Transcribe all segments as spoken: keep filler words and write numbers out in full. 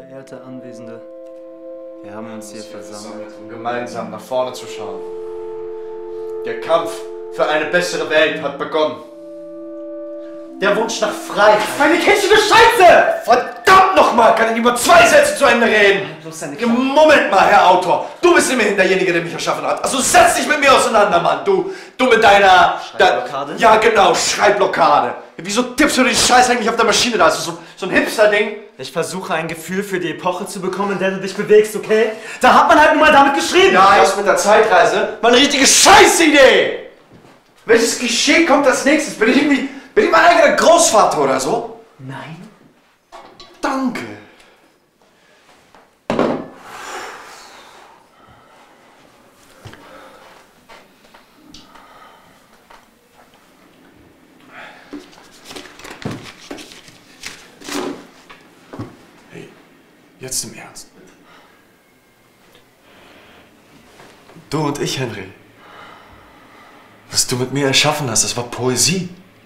Verehrte Anwesende, wir haben uns hier versammelt, um gemeinsam nach vorne zu schauen. Der Kampf für eine bessere Welt hat begonnen. Der Wunsch nach Freiheit. Meine kitschige Scheiße! Verdammt nochmal, kann ich über zwei Sätze zu Ende reden? Moment mal, Herr Autor. Du bist immerhin derjenige, der mich erschaffen hat. Also setz dich mit mir auseinander, Mann. Du, du mit deiner... Schreibblockade? Ja, genau, Schreibblockade. Wieso tippst du den Scheiß eigentlich auf der Maschine da? Ist das so, so ein Hipster-Ding? Ich versuche ein Gefühl für die Epoche zu bekommen, in der du dich bewegst, okay? Da hat man halt nun mal damit geschrieben! Ja, das mit der Zeitreise war eine richtige Scheißidee! Welches Klischee kommt als nächstes? Bin ich irgendwie... Bin ich mein eigener Großvater oder so? Nein. Danke. Hey, jetzt im Ernst. Du und ich, Henry. Was du mit mir erschaffen hast, das war Poesie.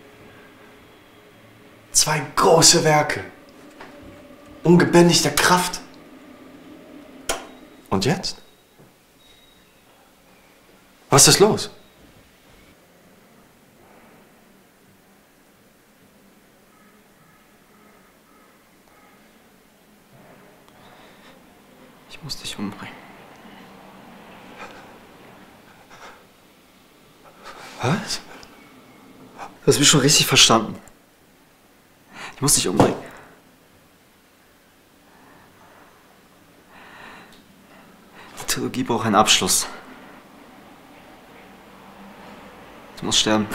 Zwei große Werke. Ungebändigter Kraft. Und jetzt? Was ist los? Ich muss dich umbringen. Was? Du hast mich schon richtig verstanden. Ich muss dich umbringen. Die Trilogie braucht einen Abschluss. Du musst sterben.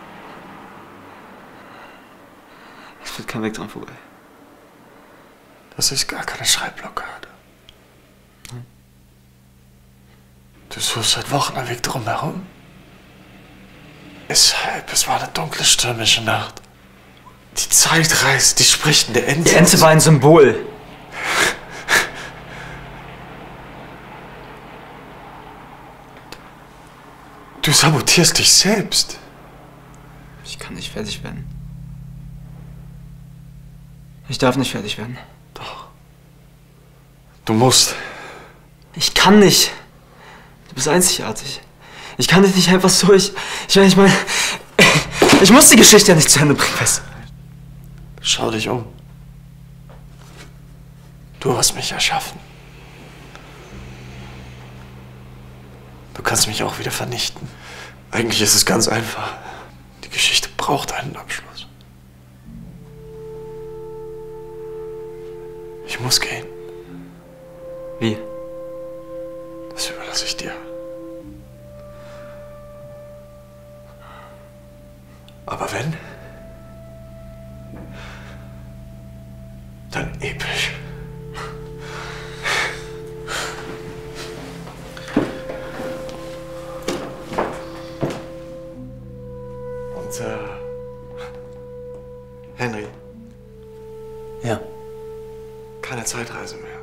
Es führt kein Weg dran vorbei. Das ist gar keine Schreibblockade. Hm? Du suchst seit Wochen einen Weg drum herum. Weshalb? Es war eine dunkle, stürmische Nacht. Die Zeitreise, die sprechende Ente. Die Ente war ein Symbol. Du sabotierst dich selbst. Ich kann nicht fertig werden. Ich darf nicht fertig werden. Doch. Du musst. Ich kann nicht. Du bist einzigartig. Ich kann dich nicht einfach so. Ich, ich meine, ich meine, ich muss die Geschichte ja nicht zu Ende bringen, weißt du? Schau dich um. Du hast mich erschaffen. Du kannst mich auch wieder vernichten. Eigentlich ist es ganz einfach. Die Geschichte braucht einen Abschluss. Ich muss gehen. Wie? Das überlasse ich dir. Aber wenn, dann episch. Und, äh, Henry. Ja. Keine Zeitreise mehr.